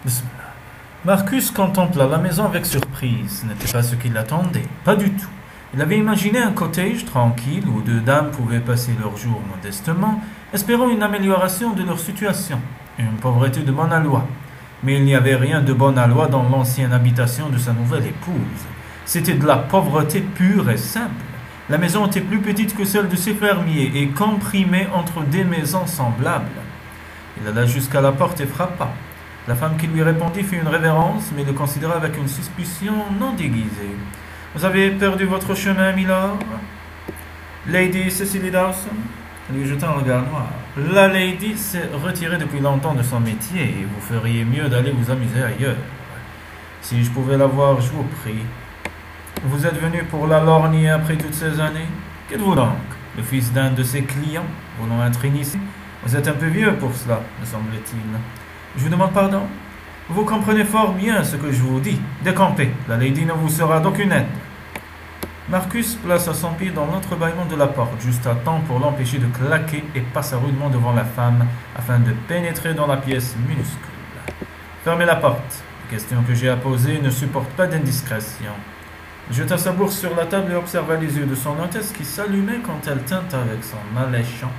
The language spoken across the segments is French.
Bismillah. Marcus contempla la maison avec surprise. Ce n'était pas ce qu'il attendait, pas du tout. Il avait imaginé un cottage tranquille où deux dames pouvaient passer leurs jours modestement, espérant une amélioration de leur situation, une pauvreté de bonne aloi. Mais il n'y avait rien de bonne aloi dans l'ancienne habitation de sa nouvelle épouse. C'était de la pauvreté pure et simple. La maison était plus petite que celle de ses fermiers et comprimée entre des maisons semblables. Il alla jusqu'à la porte et frappa. La femme qui lui répondit fit une révérence, mais le considéra avec une suspicion non déguisée. « Vous avez perdu votre chemin, milord ?»« Lady Cecily Dawson ?» lui jeta un regard noir. « La lady s'est retirée depuis longtemps de son métier et vous feriez mieux d'aller vous amuser ailleurs. Si je pouvais la voir, je vous prie. Vous êtes venu pour la lorgner après toutes ces années? Qu'êtes-vous donc? Le fils d'un de ses clients, voulant être initié? Vous êtes un peu vieux pour cela, me semble-t-il. Je vous demande pardon? Vous comprenez fort bien ce que je vous dis. Décampez, la lady ne vous sera d'aucune aide. » Marcus plaça son pied dans l'entrebâillement de la porte, juste à temps pour l'empêcher de claquer, et passa rudement devant la femme, afin de pénétrer dans la pièce minuscule. « Fermez la porte. Les questions que j'ai à poser ne supportent pas d'indiscrétion. » Il jeta sa bourse sur la table et observa les yeux de son hôtesse qui s'allumaient quand elle tint avec son alléchant.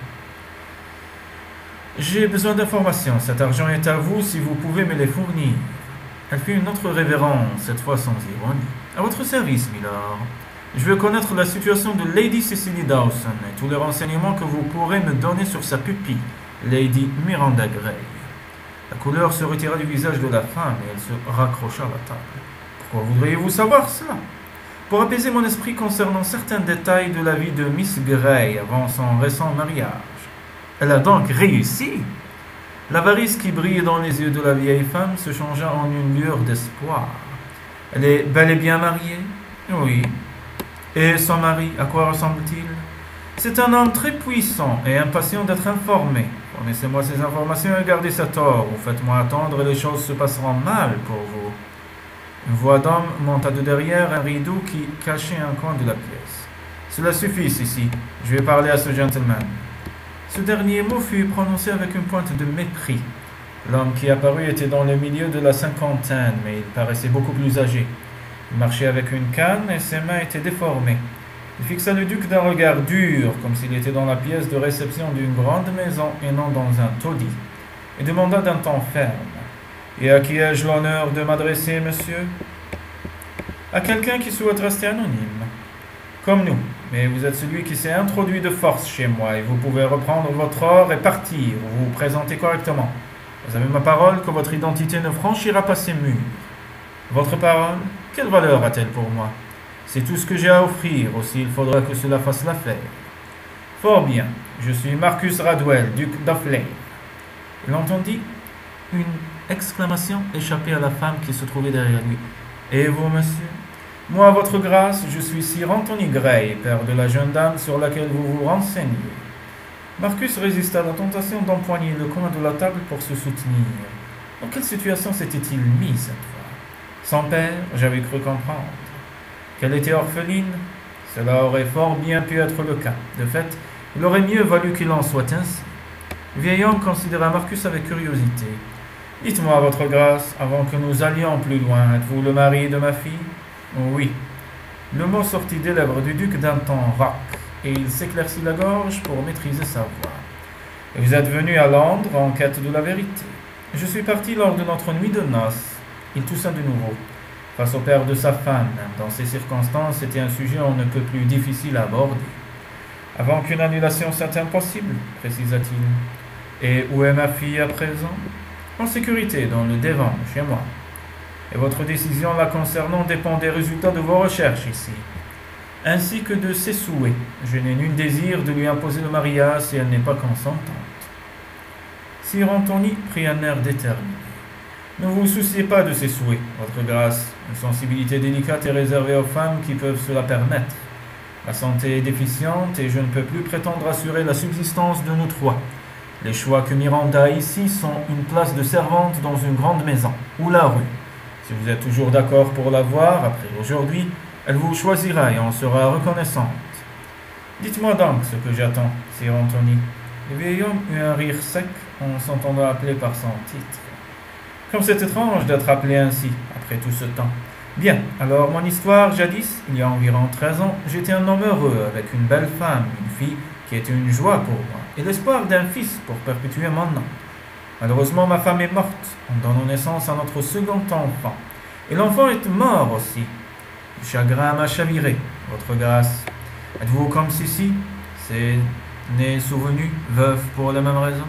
« J'ai besoin d'informations. Cet argent est à vous si vous pouvez me les fournir. » Elle fit une autre révérence, cette fois sans ironie. « À votre service, milord. Je veux connaître la situation de Lady Cecily Dawson et tous les renseignements que vous pourrez me donner sur sa pupille, Lady Miranda Gray. » La couleur se retira du visage de la femme et elle se raccrocha à la table. « Pourquoi voudriez-vous savoir cela? » « Pour apaiser mon esprit concernant certains détails de la vie de Miss Gray avant son récent mariage. » « Elle a donc réussi ?» L'avarice qui brillait dans les yeux de la vieille femme se changea en une lueur d'espoir. « Elle est bel et bien mariée? »« Oui. »« Et son mari, à quoi ressemble-t-il? » ?»« C'est un homme très puissant et impatient d'être informé. Fournissez-moi ces informations et gardez cet or, ou faites-moi attendre et les choses se passeront mal pour vous. » Une voix d'homme monta de derrière un rideau qui cachait un coin de la pièce. « Cela suffit ici. Je vais parler à ce gentleman. » Ce dernier mot fut prononcé avec une pointe de mépris. L'homme qui apparut était dans le milieu de la cinquantaine, mais il paraissait beaucoup plus âgé. Il marchait avec une canne et ses mains étaient déformées. Il fixa le duc d'un regard dur, comme s'il était dans la pièce de réception d'une grande maison et non dans un taudis, et demanda d'un ton ferme. « Et à qui ai-je l'honneur de m'adresser, monsieur ?»« À quelqu'un qui souhaite rester anonyme. Comme nous. Mais vous êtes celui qui s'est introduit de force chez moi et vous pouvez reprendre votre or et partir ou vous présenter correctement. Vous avez ma parole que votre identité ne franchira pas ces murs. Votre parole, quelle valeur a-t-elle pour moi? C'est tout ce que j'ai à offrir, aussi il faudra que cela fasse l'affaire. Fort bien, je suis Marcus Radwell, duc d'Offley. Il entendit une exclamation échapper à la femme qui se trouvait derrière lui. Et vous, monsieur? Moi, votre grâce, je suis Sir Anthony Gray, père de la jeune dame sur laquelle vous vous renseignez. Marcus résista à la tentation d'empoigner le coin de la table pour se soutenir. Dans quelle situation s'était-il mis cette fois? Son père, j'avais cru comprendre. Qu'elle était orpheline? Cela aurait fort bien pu être le cas. De fait, il aurait mieux valu qu'il en soit ainsi. Le vieil homme considéra Marcus avec curiosité. « Dites-moi, votre grâce, avant que nous allions plus loin, êtes-vous le mari de ma fille? » Oui. Le mot sortit des lèvres du duc d'un ton rauque, et il s'éclaircit la gorge pour maîtriser sa voix. Et vous êtes venu à Londres en quête de la vérité. Je suis parti lors de notre nuit de noces. Il toussa de nouveau. Face au père de sa femme, dans ces circonstances, c'était un sujet on ne peut plus difficile à aborder. Avant qu'une annulation soit impossible, précisa-t-il. Et où est ma fille à présent? En sécurité, dans le Devon, chez moi. Et votre décision la concernant dépend des résultats de vos recherches ici, ainsi que de ses souhaits. Je n'ai nul désir de lui imposer le mariage si elle n'est pas consentante. Sir Anthony prit un air déterminé. Ne vous souciez pas de ses souhaits, votre grâce. Une sensibilité délicate est réservée aux femmes qui peuvent se la permettre. Ma santé est déficiente et je ne peux plus prétendre assurer la subsistance de nous trois. Les choix que Miranda a ici sont une place de servante dans une grande maison, ou la rue. Si vous êtes toujours d'accord pour la voir, après aujourd'hui, elle vous choisira et en sera reconnaissante. Dites-moi donc ce que j'attends, Sir Anthony. Le vieil homme eut un rire sec en s'entendant appeler par son titre. Comme c'est étrange d'être appelé ainsi, après tout ce temps. Bien, alors mon histoire, jadis, il y a environ 13 ans, j'étais un homme heureux avec une belle femme, une fille qui était une joie pour moi, et l'espoir d'un fils pour perpétuer mon nom. Malheureusement, ma femme est morte en donnant naissance à notre second enfant. Et l'enfant est mort aussi. Le chagrin m'a chaviré, votre grâce. Êtes-vous comme ceci? C'est né souvenu, veuve pour la même raison?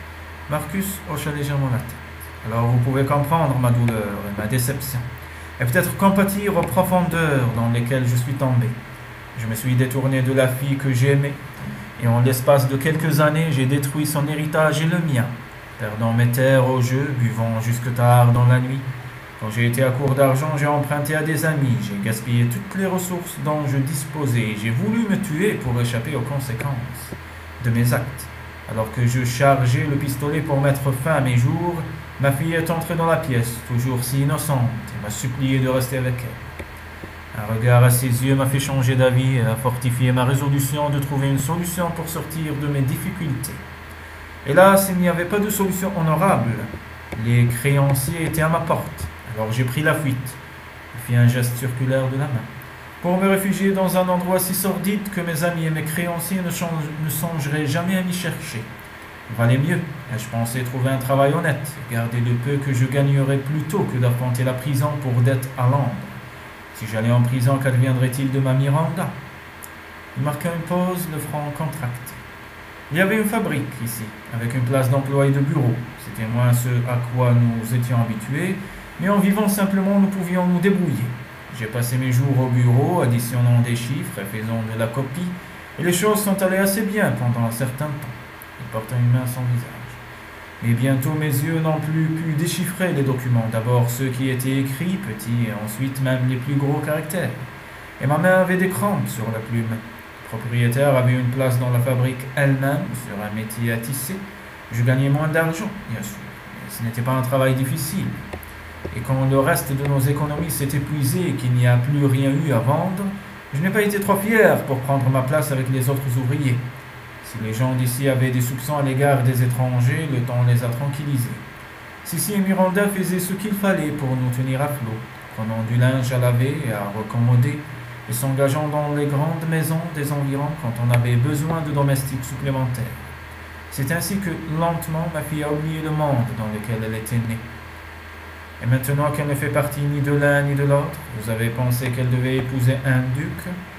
Marcus hocha légèrement la tête. Alors vous pouvez comprendre ma douleur et ma déception, et peut-être compatir aux profondeurs dans lesquelles je suis tombé. Je me suis détourné de la fille que j'aimais, et en l'espace de quelques années, j'ai détruit son héritage et le mien, perdant mes terres au jeu, buvant jusque tard dans la nuit. Quand j'ai été à court d'argent, j'ai emprunté à des amis, j'ai gaspillé toutes les ressources dont je disposais, et j'ai voulu me tuer pour échapper aux conséquences de mes actes. Alors que je chargeais le pistolet pour mettre fin à mes jours, ma fille est entrée dans la pièce, toujours si innocente, et m'a supplié de rester avec elle. Un regard à ses yeux m'a fait changer d'avis et a fortifié ma résolution de trouver une solution pour sortir de mes difficultés. Hélas, il n'y avait pas de solution honorable. Les créanciers étaient à ma porte, alors j'ai pris la fuite. Je fis un geste circulaire de la main, pour me réfugier dans un endroit si sordide que mes amis et mes créanciers ne songeraient jamais à m'y chercher. Il valait mieux, et je pensais trouver un travail honnête, et garder le peu que je gagnerais plutôt que d'affronter la prison pour dette à Londres. Si j'allais en prison, qu'adviendrait-il de ma Miranda? Il marqua une pause, le front contracté. Il y avait une fabrique ici, avec une place d'emploi et de bureau. C'était moins ce à quoi nous étions habitués, mais en vivant simplement, nous pouvions nous débrouiller. J'ai passé mes jours au bureau, additionnant des chiffres et faisant de la copie, et les choses sont allées assez bien pendant un certain temps. Il porta une main à son visage. Mais bientôt mes yeux n'ont plus pu déchiffrer les documents, d'abord ceux qui étaient écrits, petits, et ensuite même les plus gros caractères. Et ma main avait des crampes sur la plume. Le propriétaire avait une place dans la fabrique elle-même, sur un métier à tisser. Je gagnais moins d'argent, bien sûr, mais ce n'était pas un travail difficile. Et quand le reste de nos économies s'est épuisé et qu'il n'y a plus rien eu à vendre, je n'ai pas été trop fier pour prendre ma place avec les autres ouvriers. Si les gens d'ici avaient des soupçons à l'égard des étrangers, le temps les a tranquillisés. Sissi et Miranda faisaient ce qu'il fallait pour nous tenir à flot, prenant du linge à laver et à recommoder, et s'engageant dans les grandes maisons des environs quand on avait besoin de domestiques supplémentaires. C'est ainsi que, lentement, ma fille a oublié le monde dans lequel elle était née. Et maintenant qu'elle ne fait partie ni de l'un ni de l'autre, vous avez pensé qu'elle devait épouser un duc?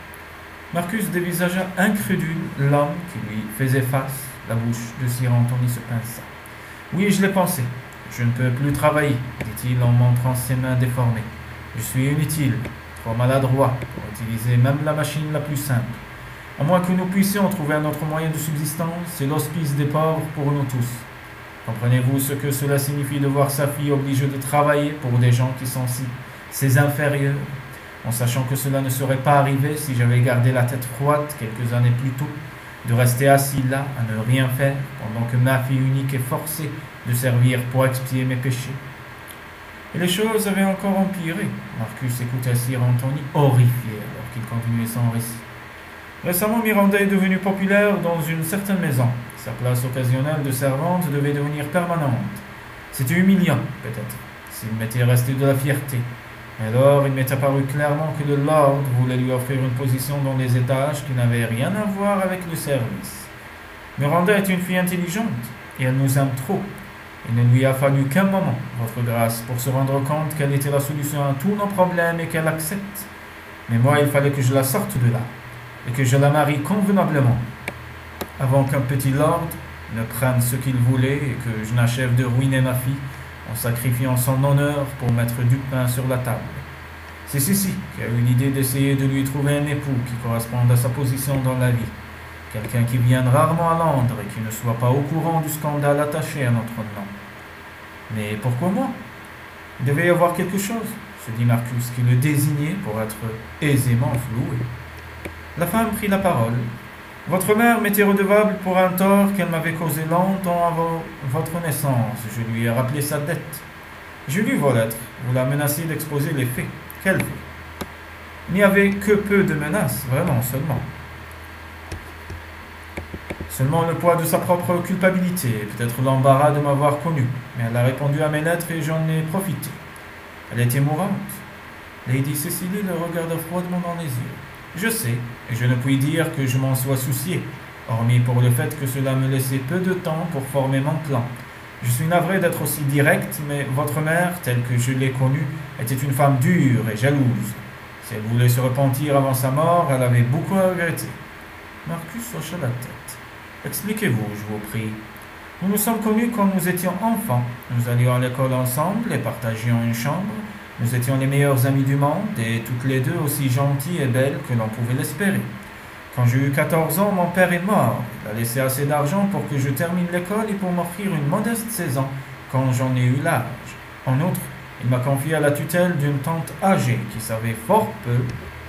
Marcus dévisagea incrédule l'homme qui lui faisait face. La bouche de Sir Anthony se pinça. Oui, je l'ai pensé. Je ne peux plus travailler, dit-il en montrant ses mains déformées. Je suis inutile, trop maladroit pour utiliser même la machine la plus simple. À moins que nous puissions trouver un autre moyen de subsistance, c'est l'hospice des pauvres pour nous tous. Comprenez-vous ce que cela signifie de voir sa fille obligée de travailler pour des gens qui sont ses inférieurs, en sachant que cela ne serait pas arrivé si j'avais gardé la tête froide quelques années plus tôt, de rester assis là, à ne rien faire, pendant que ma fille unique est forcée de servir pour expier mes péchés. Et les choses avaient encore empiré. Marcus écoutait Sir Anthony, horrifié, alors qu'il continuait son récit. Récemment, Miranda est devenue populaire dans une certaine maison. Sa place occasionnelle de servante devait devenir permanente. C'était humiliant, peut-être, s'il m'était resté de la fierté. Alors, il m'est apparu clairement que le Lord voulait lui offrir une position dans les étages qui n'avait rien à voir avec le service. Miranda est une fille intelligente, et elle nous aime trop. Il ne lui a fallu qu'un moment, votre grâce, pour se rendre compte qu'elle était la solution à tous nos problèmes et qu'elle accepte. Mais moi, il fallait que je la sorte de là, et que je la marie convenablement, avant qu'un petit lord ne prenne ce qu'il voulait et que je n'achève de ruiner ma fille en sacrifiant son honneur pour mettre du pain sur la table. C'est Sissi qui a eu l'idée d'essayer de lui trouver un époux qui corresponde à sa position dans la vie. Quelqu'un qui vienne rarement à Londres et qui ne soit pas au courant du scandale attaché à notre nom. Mais pourquoi moi? Il devait y avoir quelque chose, se dit Marcus, qui le désignait pour être aisément floué. La femme prit la parole. Votre mère m'était redevable pour un tort qu'elle m'avait causé longtemps avant votre naissance. Je lui ai rappelé sa dette. J'ai lu vos lettres. Vous la menaciez d'exposer les faits. Quels faits? Il n'y avait que peu de menaces, vraiment seulement. Seulement le poids de sa propre culpabilité, peut-être l'embarras de m'avoir connu, mais elle a répondu à mes lettres et j'en ai profité. Elle était mourante. Lady Cecily le regarda froidement dans les yeux. Je sais, et je ne puis dire que je m'en sois soucié, hormis pour le fait que cela me laissait peu de temps pour former mon plan. Je suis navré d'être aussi direct, mais votre mère, telle que je l'ai connue, était une femme dure et jalouse. Si elle voulait se repentir avant sa mort, elle avait beaucoup à regretter. Marcus hocha la tête. Expliquez-vous, je vous prie. Nous nous sommes connus quand nous étions enfants. Nous allions à l'école ensemble et partagions une chambre. Nous étions les meilleurs amis du monde et toutes les deux aussi gentilles et belles que l'on pouvait l'espérer. Quand j'ai eu 14 ans, mon père est mort. Il a laissé assez d'argent pour que je termine l'école et pour m'offrir une modeste saison quand j'en ai eu l'âge. En outre, il m'a confié à la tutelle d'une tante âgée qui savait fort peu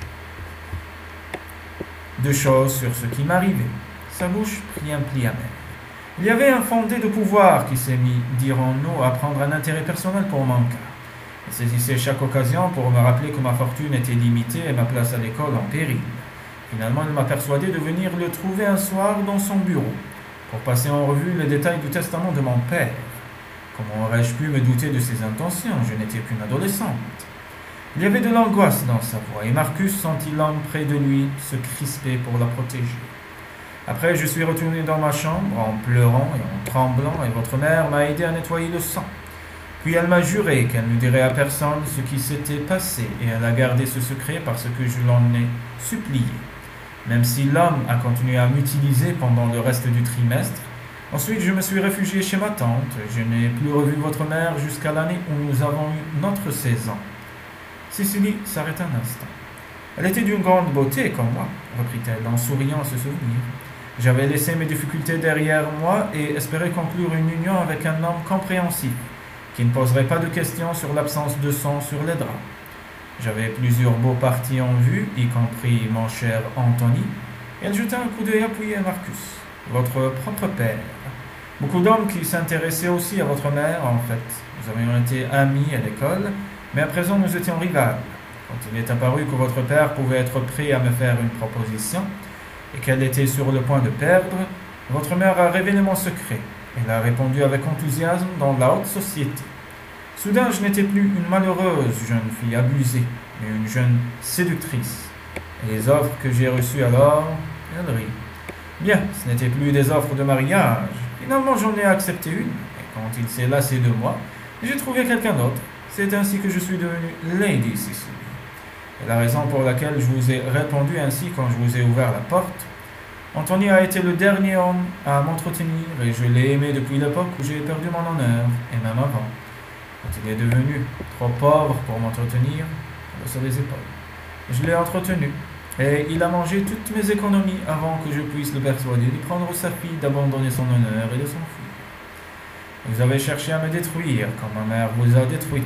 de choses sur ce qui m'arrivait. Sa bouche prit un pli amer. Il y avait un fondé de pouvoir qui s'est mis, dirons-nous, à prendre un intérêt personnel pour mon cas. Il saisissait chaque occasion pour me rappeler que ma fortune était limitée et ma place à l'école en péril. Finalement, il m'a persuadé de venir le trouver un soir dans son bureau, pour passer en revue les détails du testament de mon père. Comment aurais-je pu me douter de ses intentions? Je n'étais qu'une adolescente. Il y avait de l'angoisse dans sa voix, et Marcus sentit l'homme près de lui se crisper pour la protéger. Après, je suis retourné dans ma chambre en pleurant et en tremblant, et votre mère m'a aidé à nettoyer le sang. Puis elle m'a juré qu'elle ne dirait à personne ce qui s'était passé, et elle a gardé ce secret parce que je l'en ai supplié. Même si l'homme a continué à m'utiliser pendant le reste du trimestre, ensuite je me suis réfugié chez ma tante. Je n'ai plus revu votre mère jusqu'à l'année où nous avons eu notre 16 ans. Cecily s'arrêta un instant. Elle était d'une grande beauté comme moi, reprit-elle en souriant à ce souvenir. J'avais laissé mes difficultés derrière moi et espérais conclure une union avec un homme compréhensif, qui ne poserait pas de questions sur l'absence de sang sur les draps. J'avais plusieurs beaux partis en vue, y compris mon cher Anthony, et elle jeta un coup d'œil appuyé à Marcus, votre propre père. Beaucoup d'hommes qui s'intéressaient aussi à votre mère, en fait. Nous avions été amis à l'école, mais à présent nous étions rivales. Quand il est apparu que votre père pouvait être prêt à me faire une proposition, et qu'elle était sur le point de perdre, votre mère a révélé mon secret. Elle a répondu avec enthousiasme dans la haute société. Soudain, je n'étais plus une malheureuse jeune fille abusée, mais une jeune séductrice. Et les offres que j'ai reçues alors, elle rit. Bien, ce n'étaient plus des offres de mariage. Finalement, j'en ai accepté une, et quand il s'est lassé de moi, j'ai trouvé quelqu'un d'autre. C'est ainsi que je suis devenue Lady Cecily. Et la raison pour laquelle je vous ai répondu ainsi quand je vous ai ouvert la porte, Anthony a été le dernier homme à m'entretenir, et je l'ai aimé depuis l'époque où j'ai perdu mon honneur, et même avant. Quand il est devenu trop pauvre pour m'entretenir, sur les épaules. Je l'ai entretenu, et il a mangé toutes mes économies avant que je puisse le persuader de prendre sa fille, d'abandonner son honneur et de s'enfuir. Vous avez cherché à me détruire, quand ma mère vous a détruite.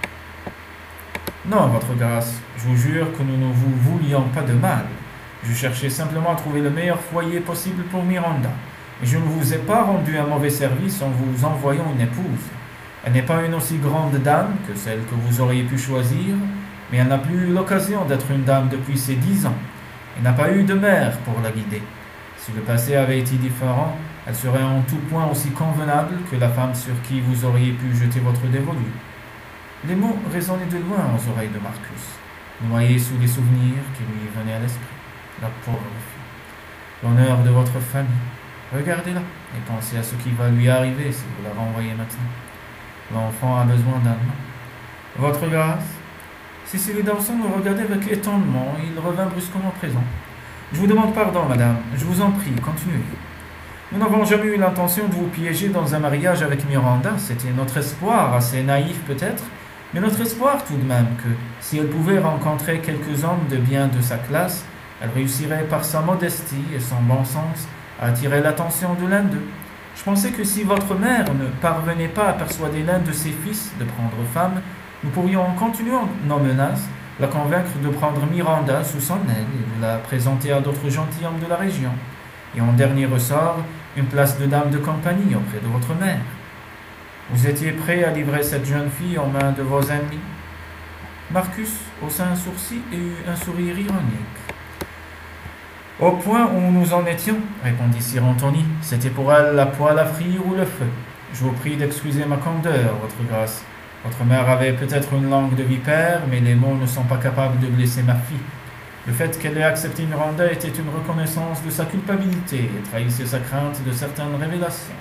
Non, votre grâce, je vous jure que nous ne vous voulions pas de mal. Je cherchais simplement à trouver le meilleur foyer possible pour Miranda. Et je ne vous ai pas rendu un mauvais service en vous envoyant une épouse. Elle n'est pas une aussi grande dame que celle que vous auriez pu choisir, mais elle n'a plus eu l'occasion d'être une dame depuis ses 10 ans. Elle n'a pas eu de mère pour la guider. Si le passé avait été différent, elle serait en tout point aussi convenable que la femme sur qui vous auriez pu jeter votre dévolu. Les mots résonnaient de loin aux oreilles de Marcus, noyés sous les souvenirs qui lui venaient à l'esprit. La pauvre fille. L'honneur de votre famille. Regardez-la et pensez à ce qui va lui arriver si vous la renvoyez maintenant. L'enfant a besoin d'un nom. Votre grâce. Cecily Dawson me regardait avec étonnement et il revint brusquement présent. Je vous demande pardon, madame. Je vous en prie, continuez. Nous n'avons jamais eu l'intention de vous piéger dans un mariage avec Miranda. C'était notre espoir, assez naïf peut-être, mais notre espoir tout de même que, si elle pouvait rencontrer quelques hommes de bien de sa classe, elle réussirait par sa modestie et son bon sens à attirer l'attention de l'un d'eux. Je pensais que si votre mère ne parvenait pas à persuader l'un de ses fils de prendre femme, nous pourrions, en continuant nos menaces, la convaincre de prendre Miranda sous son aile et de la présenter à d'autres gentilshommes de la région. Et en dernier ressort, une place de dame de compagnie auprès de votre mère. Vous étiez prêt à livrer cette jeune fille aux mains de vos ennemis? Marcus haussa un sourcil et eut un sourire ironique. Au point où nous en étions, répondit Sir Anthony, c'était pour elle la poêle à frire ou le feu. Je vous prie d'excuser ma candeur, votre grâce. Votre mère avait peut-être une langue de vipère, mais les mots ne sont pas capables de blesser ma fille. Le fait qu'elle ait accepté Miranda était une reconnaissance de sa culpabilité et trahissait sa crainte de certaines révélations.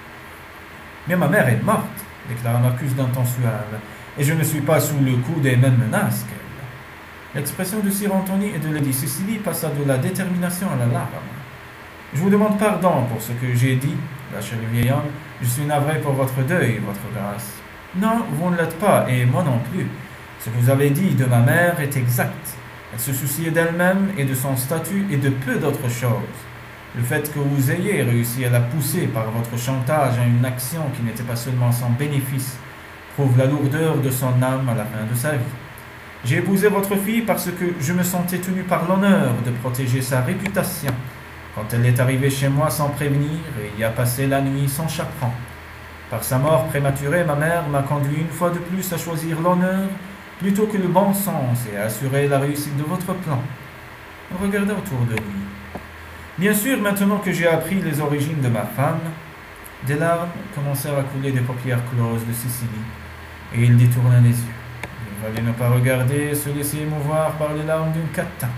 Mais ma mère est morte, déclara Marcus d'un ton suave, et je ne suis pas sous le coup des mêmes menaces qu'elle. L'expression de Sir Anthony et de Lady Cecily passa de la détermination à la larme. Je vous demande pardon pour ce que j'ai dit, lâcha le vieil homme. Je suis navré pour votre deuil, votre grâce. Non, vous ne l'êtes pas, et moi non plus. Ce que vous avez dit de ma mère est exact. Elle se souciait d'elle-même et de son statut et de peu d'autres choses. Le fait que vous ayez réussi à la pousser par votre chantage à une action qui n'était pas seulement sans bénéfice prouve la lourdeur de son âme à la fin de sa vie. J'ai épousé votre fille parce que je me sentais tenu par l'honneur de protéger sa réputation quand elle est arrivée chez moi sans prévenir et y a passé la nuit sans chaperon. Par sa mort prématurée, ma mère m'a conduit une fois de plus à choisir l'honneur plutôt que le bon sens et à assurer la réussite de votre plan. On regarda autour de lui. Bien sûr, maintenant que j'ai appris les origines de ma femme, des larmes commencèrent à couler des paupières closes de Cecily, et il détourna les yeux. Il valait ne pas regarder, se laisser émouvoir par les larmes d'une catin.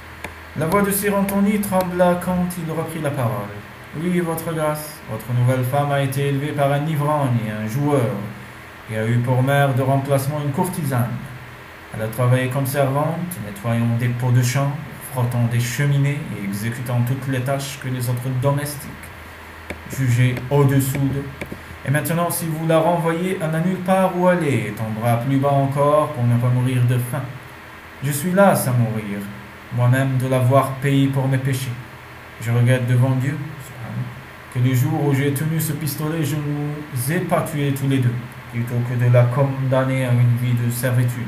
La voix de Sir Anthony trembla quand il reprit la parole. Oui, votre grâce, votre nouvelle femme a été élevée par un ivrogne et un joueur, et a eu pour mère de remplacement une courtisane. Elle a travaillé comme servante, nettoyant des pots de chambre, frottant des cheminées et exécutant toutes les tâches que les autres domestiques jugeaient au-dessous d'eux. Et maintenant, si vous la renvoyez, elle n'a nulle part où aller et tombera plus bas encore pour ne pas mourir de faim. Je suis las à mourir, moi-même de l'avoir payé pour mes péchés. Je regrette devant Dieu que le jour où j'ai tenu ce pistolet, je ne vous ai pas tués tous les deux, plutôt que de la condamner à une vie de servitude.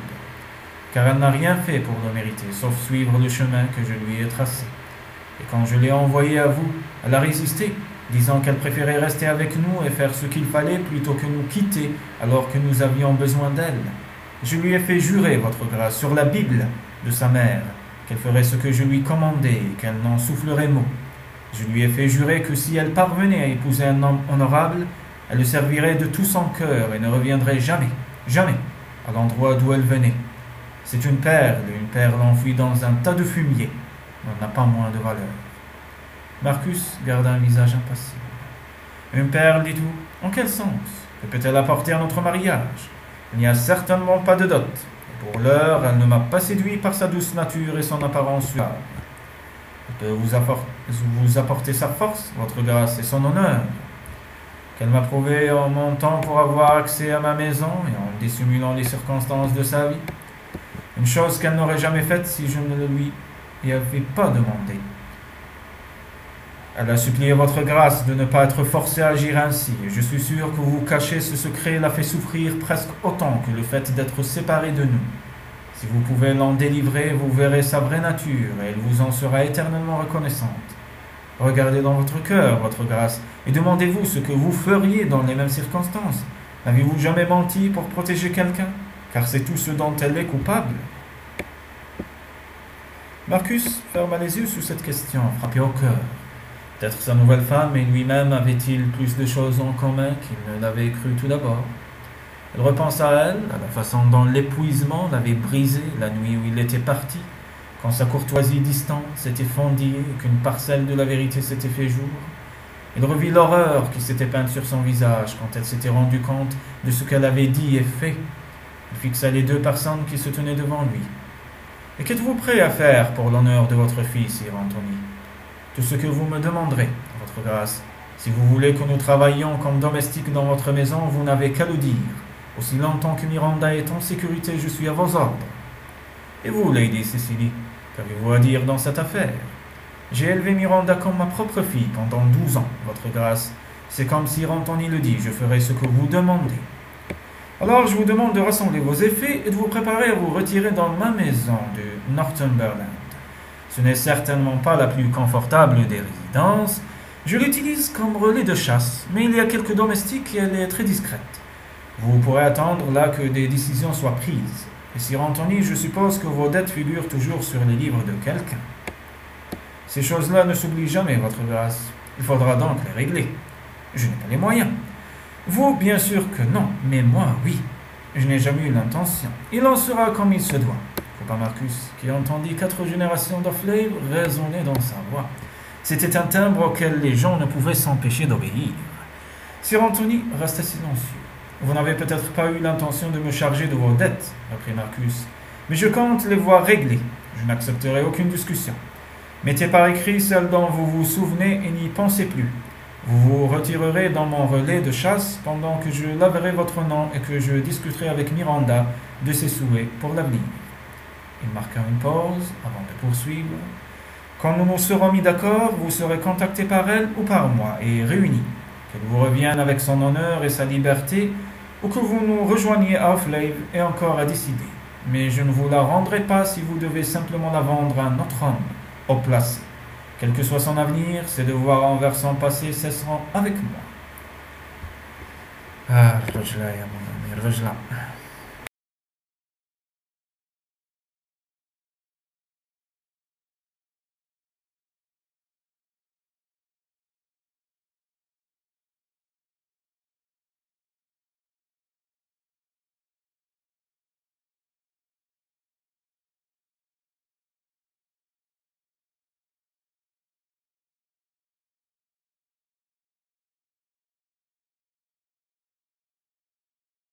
Car elle n'a rien fait pour le mériter, sauf suivre le chemin que je lui ai tracé. Et quand je l'ai envoyée à vous, elle a résisté, disant qu'elle préférait rester avec nous et faire ce qu'il fallait plutôt que nous quitter alors que nous avions besoin d'elle. Je lui ai fait jurer, votre grâce, sur la Bible de sa mère, qu'elle ferait ce que je lui commandais et qu'elle n'en soufflerait mot. Je lui ai fait jurer que si elle parvenait à épouser un homme honorable, elle le servirait de tout son cœur et ne reviendrait jamais, jamais, à l'endroit d'où elle venait. C'est une perle enfouie dans un tas de fumier, n'en a pas moins de valeur. Marcus garda un visage impassible. Une perle, dites-vous? En quel sens? Que peut-elle apporter à notre mariage? Il n'y a certainement pas de dot. Et pour l'heure, elle ne m'a pas séduit par sa douce nature et son apparence suave. Elle peut vous apporter sa force, votre grâce et son honneur, qu'elle m'a prouvé en montant pour avoir accès à ma maison et en dissimulant les circonstances de sa vie. Une chose qu'elle n'aurait jamais faite si je ne le lui avais pas demandé. Elle a supplié votre grâce de ne pas être forcée à agir ainsi, et je suis sûr que vous cachez ce secret l'a fait souffrir presque autant que le fait d'être séparé de nous. Si vous pouvez l'en délivrer, vous verrez sa vraie nature, et elle vous en sera éternellement reconnaissante. Regardez dans votre cœur, votre grâce, et demandez-vous ce que vous feriez dans les mêmes circonstances. N'avez-vous jamais menti pour protéger quelqu'un? Car c'est tout ce dont elle est coupable. Marcus ferma les yeux sous cette question, frappé au cœur. Peut-être sa nouvelle femme et lui-même avaient-ils plus de choses en commun qu'il ne l'avait cru tout d'abord. Il repensa à elle, à la façon dont l'épuisement l'avait brisé la nuit où il était parti, quand sa courtoisie distante s'était fendillée et qu'une parcelle de la vérité s'était fait jour. Il revit l'horreur qui s'était peinte sur son visage quand elle s'était rendue compte de ce qu'elle avait dit et fait. Il fixa les deux personnes qui se tenaient devant lui. « Et qu'êtes-vous prêt à faire pour l'honneur de votre fille, Sir Anthony ? Tout ce que vous me demanderez, votre grâce. Si vous voulez que nous travaillions comme domestiques dans votre maison, vous n'avez qu'à le dire. Aussi longtemps que Miranda est en sécurité, je suis à vos ordres. Et vous, Lady Cecily, qu'avez-vous à dire dans cette affaire? J'ai élevé Miranda comme ma propre fille pendant 12 ans, votre grâce. C'est comme Sir Anthony le dit, je ferai ce que vous demandez. Alors je vous demande de rassembler vos effets et de vous préparer à vous retirer dans ma maison de Northumberland. Ce n'est certainement pas la plus confortable des résidences. Je l'utilise comme relais de chasse, mais il y a quelques domestiques et elle est très discrète. Vous pourrez attendre là que des décisions soient prises. Et Sir Anthony, je suppose que vos dettes figurent toujours sur les livres de quelqu'un. Ces choses-là ne s'oublient jamais, votre grâce. Il faudra donc les régler. Je n'ai pas les moyens. Vous, bien sûr que non, mais moi, oui. Je n'ai jamais eu l'intention. Il en sera comme il se doit. Coupa Marcus, qui entendit 4 générations d'Orflave résonner dans sa voix. C'était un timbre auquel les gens ne pouvaient s'empêcher d'obéir. Sir Anthony resta silencieux. Vous n'avez peut-être pas eu l'intention de me charger de vos dettes, reprit Marcus, mais je compte les voir réglées. Je n'accepterai aucune discussion. Mettez par écrit celle dont vous vous souvenez et n'y pensez plus. Vous vous retirerez dans mon relais de chasse pendant que je laverai votre nom et que je discuterai avec Miranda de ses souhaits pour l'avenir. Il marqua une pause avant de poursuivre. Quand nous nous serons mis d'accord, vous serez contacté par elle ou par moi et réunis. Qu'elle vous revienne avec son honneur et sa liberté, ou que vous nous rejoigniez à Orflave est encore à décider. Mais je ne vous la rendrai pas si vous devez simplement la vendre à un autre homme, au placé. Quel que soit son avenir, ses devoirs envers son passé cesseront avec moi. Ah, Rojla, mon ami, Rojla.